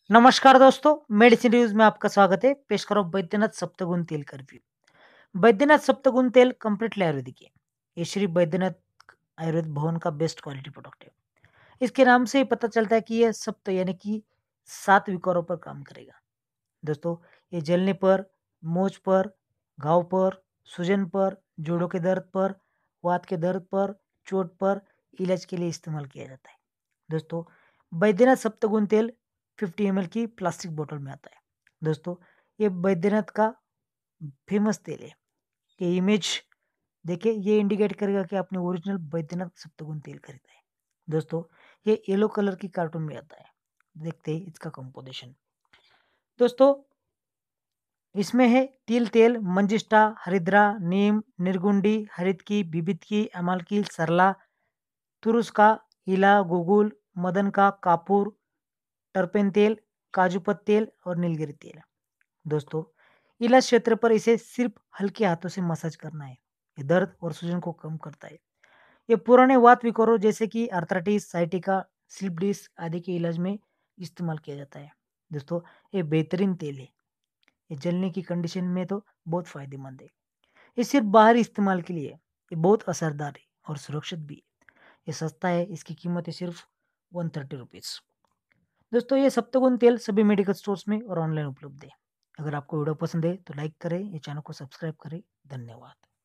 नमस्कार दोस्तों, medicine reviews में आपका स्वागत है। पेश करो बैद्यनाथ सप्तगुण तेल का रिव्यू। बैद्यनाथ सप्तगुण तेल कंप्लीटली आयुर्वेदिक है। ये श्री बैद्यनाथ आयुर्वेद भवन का बेस्ट क्वालिटी प्रोडक्ट है। इसके नाम से ही पता चलता है कि ये सप्त यानी कि 7 विकारों पर काम करेगा। दोस्तों, ये जलने पर, मोच पर, घाव पर, सूजन पर, जोड़ों के दर्द पर, वात के दर्द पर, चोट पर इलाज के लिए इस्तेमाल किया जाता है। दोस्तों, बैद्यनाथ सप्तगुण तेल 50 ml की प्लास्टिक बोतल में आता है। दोस्तों, ये बैद्यनाथ का फेमस तेल है। ये इमेज देखिए, ये इंडिकेट करेगा कि आपने ओरिजिनल बैद्यनाथ सप्तगुण तेल खरीदा है। दोस्तों, ये येलो कलर की कार्टून में आता है। देखते हैं इसका कंपोजिशन। दोस्तों, इसमें है तिल तेल, मंजिष्ठा, हरिद्रा, नीम, निर्गुंडी, हरित की, बिबित की, अमाल की, सरला, तुरुस का, इला, गुगुल, मदन का, कापूर, टर्पेन तेल, काजूपत तेल और नीलगिरी तेल। दोस्तों, इलाज क्षेत्र पर इसे सिर्फ हल्के हाथों से मसाज करना है। ये दर्द और सूजन को कम करता है। ये पुराने वात विकारों जैसे कि आर्थराइटिस, साइटिका, स्लिप डिस्क आदि के इलाज में इस्तेमाल किया जाता है। दोस्तों, ये बेहतरीन तेल है। ये जलने की कंडीशन में तो बहुत फायदेमंद है। ये सिर्फ बाहरी इस्तेमाल के लिए है। ये बहुत असरदार है और सुरक्षित भी है। ये सस्ता है। इसकी कीमत है सिर्फ 130 रुपीज़। दोस्तों, ये सप्तगुण तेल सभी मेडिकल स्टोर्स में और ऑनलाइन उपलब्ध है। अगर आपको वीडियो पसंद है तो लाइक करें, ये चैनल को सब्सक्राइब करें। धन्यवाद।